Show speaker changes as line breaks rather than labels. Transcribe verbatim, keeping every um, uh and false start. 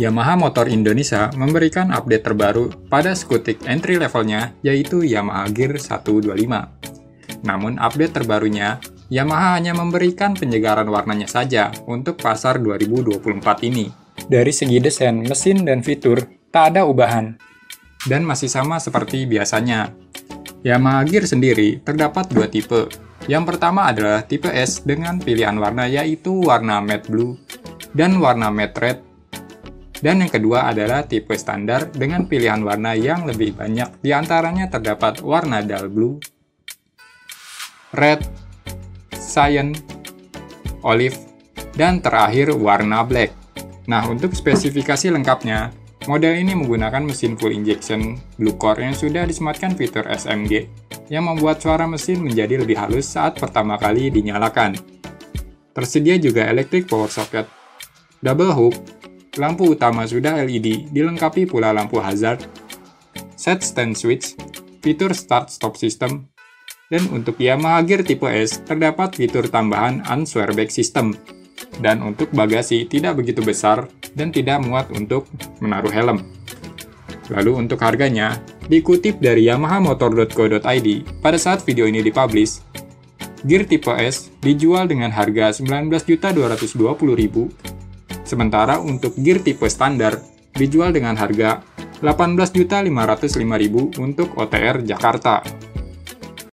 Yamaha Motor Indonesia memberikan update terbaru pada skutik entry levelnya, yaitu Yamaha Gear seratus dua puluh lima. Namun update terbarunya, Yamaha hanya memberikan penyegaran warnanya saja untuk pasar dua ribu dua puluh empat ini. Dari segi desain, mesin, dan fitur, tak ada ubahan, dan masih sama seperti biasanya. Yamaha Gear sendiri terdapat dua tipe. Yang pertama adalah tipe S dengan pilihan warna yaitu warna matte blue dan warna matte red. Dan yang kedua adalah tipe standar dengan pilihan warna yang lebih banyak, diantaranya terdapat warna dull blue, red, cyan, olive, dan terakhir warna black. Nah, untuk spesifikasi lengkapnya, model ini menggunakan mesin full injection blue core yang sudah disematkan fitur S M G, yang membuat suara mesin menjadi lebih halus saat pertama kali dinyalakan. Tersedia juga electric power socket, double hook, lampu utama sudah L E D, dilengkapi pula lampu hazard, set stand switch, fitur start-stop system, dan untuk Yamaha Gear tipe S terdapat fitur tambahan unswear-back system. Dan untuk bagasi tidak begitu besar dan tidak muat untuk menaruh helm. Lalu untuk harganya, dikutip dari yamaha motor dot co dot i d, pada saat video ini dipublish, Gear tipe S dijual dengan harga sembilan belas juta dua ratus dua puluh ribu rupiah. Sementara untuk Gear tipe standar dijual dengan harga delapan belas juta lima ratus lima ribu rupiah untuk O T R Jakarta.